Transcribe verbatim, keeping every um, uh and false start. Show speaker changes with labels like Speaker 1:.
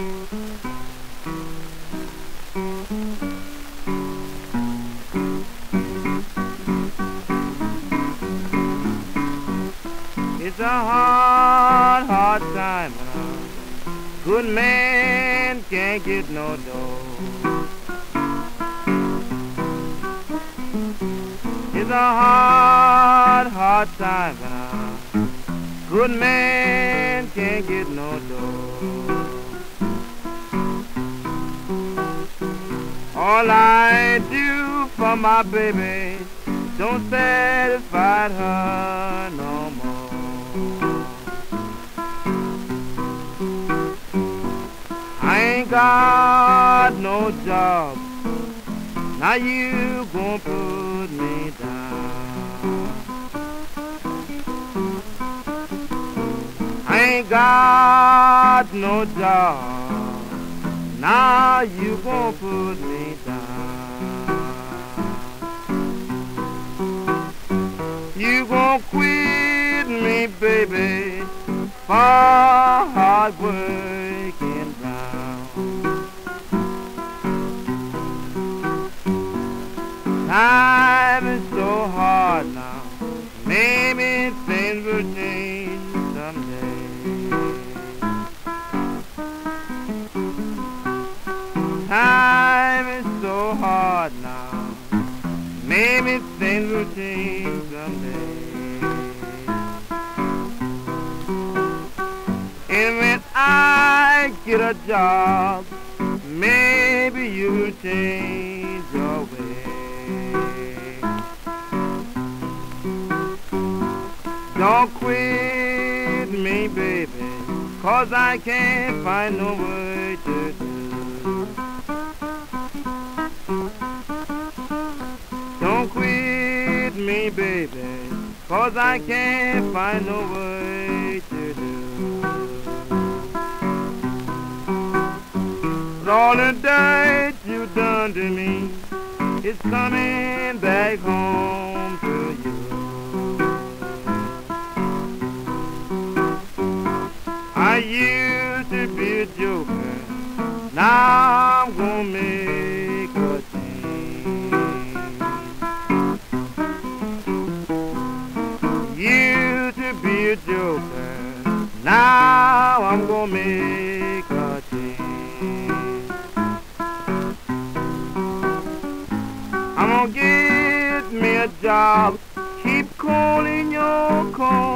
Speaker 1: It's a hard, hard time when a good man can't get no dough. It's a hard, hard time when a good man can't get no dough. All I do for my baby don't satisfy her no more. I ain't got no job, now you gon' put me down. I ain't got no job, now you gon' put me down. You gon' quit me, baby, for hard working brown. Time is so hard now, maybe things will change someday. Time is so hard now, maybe things will change someday. And when I get a job, maybe you'll change your way. Don't quit me, baby, 'cause I can't find no way to do. Don't quit me, baby, 'cause I can't find no way to do. All the dirt you done to me is coming back home to you. I used to be a joker, now I'm gonna make a change. Used to be a joker, now I'm gonna make a change. I'm gonna get me a job, keep calling your call.